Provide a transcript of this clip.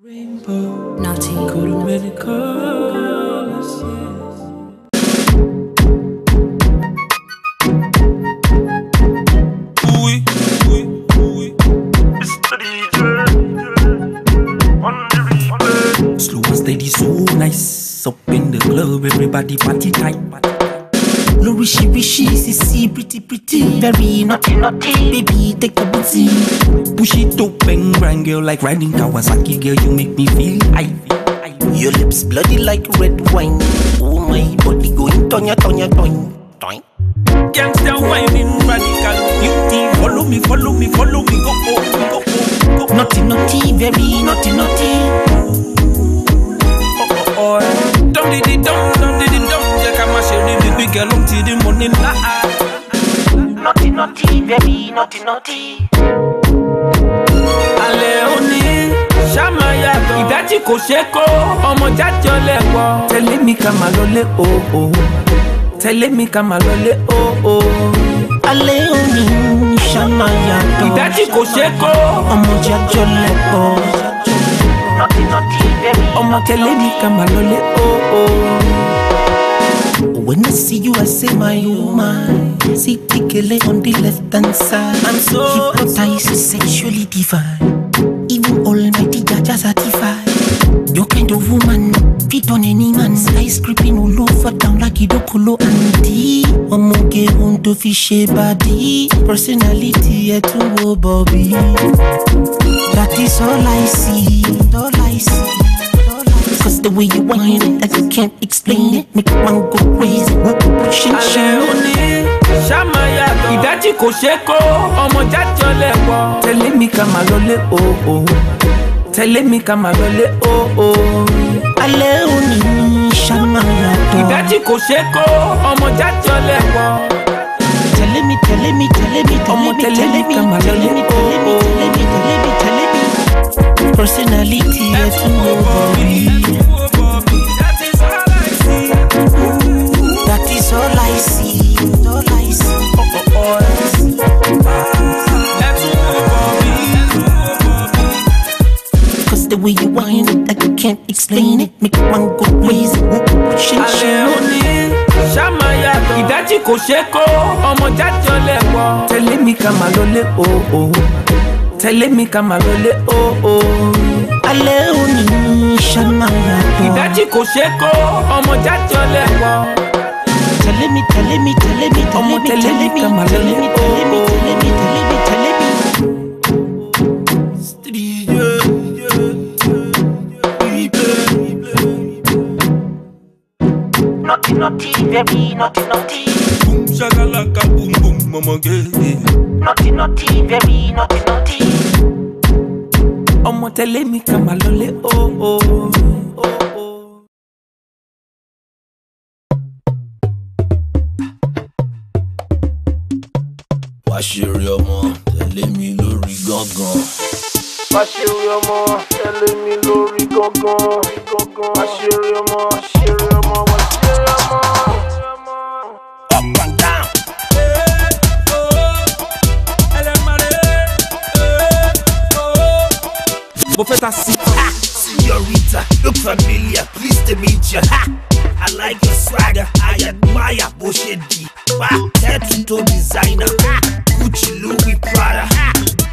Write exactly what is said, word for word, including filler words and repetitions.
Rainbow, naughty, coat of many colors, yes. Oui, oui, oui. Mister D J on the replay. Slow and steady, so nice. Up in the club, everybody party tight. Low wishy wishy, sissy, pretty pretty, very naughty naughty. Baby, take a booty. Push it up and grind, girl, like riding Kawasaki. Girl, you make me feel high. Your lips bloody like red wine. Oh my body going tonya tonya toing toing. Gangsta whining radical beauty. Follow me, follow me, follow me. Go go go go go. Naughty naughty, very naughty naughty. Oh oh oh. Dum di di dum, dum di di dum. Yeah, come and share the big girl up till the morning light. Naughty naughty, very naughty naughty. Aleoni, Shamaya, Idachi Kosheko, Omo Jajo Lewo. Tell me come alole oh oh. Tell me come alole oh oh. Aleoni, Shamaya, Idachi Kosheko, Omo Jajo Lewo. Naughty naughty, very. Omo tell me come alole oh oh. When I see you, I say my woman. See Tikele on the left hand side. I'm so hypnotized, sexually divine. Even almighty Jaja certified. Your kind of woman, fit on any man. Ice creeping all over down like Idokolo auntie. Omoge on to fish body. Personality yet to go Bobby. That is all I see, all I see. Cause the way you whine it, I can't explain it. Make one go crazy, push and shout. Aleoni, Shamaya, Idachi Kosheko, Omo Jajo Lewo. Tell me come alole oh oh. Tell me come alole oh oh. Aleoni, Shamaya, Idachi Kosheko, Omo Jajo Lewo. Tell me, tell me, tell me, tell me, tell me, tell me, tell me, tell me, tell me, tell me, tell me. Personality yet to Bobby. That is all I see. That is all I see, all I see. Oh oh oh. That's Bobby. Cause the way you whine it, I can't explain it. Make one go crazy, push and shout. Aleoni, Shamaya, Idachi Kosheko, Omo Jajo Lewo. Tell me come alole oh oh. Tell me come alole oh oh. Aleoni, Shamaya, Idachi Kosheko, Omo Jajo Lewo. Tell me, tell me, tell me, tell me, tell me, tell me, tell me, tell me, tell me, tell me, tell me. Naughty, naughty, very naughty, naughty. Boom shakalaka boom boom mama girl. Naughty, naughty, very naughty, naughty. Omo tell me come alole oh oh oh oh. Washiri ọmọ, tẹ̀lé mi lórí gángan. Washiri ọmọ, tẹ̀lé mi lórí gángan. Washiri ọmọ, Washiri ọmọ, Washiri ọmọ. Up and down. Mo fẹ́ ta sí. Señorita, look familiar, pleased to meet you. Ha! I like your swagger, I admire bó ṣe di. Wow, head to toe designer. Ha! Gucci, Louis, Prada. Ha!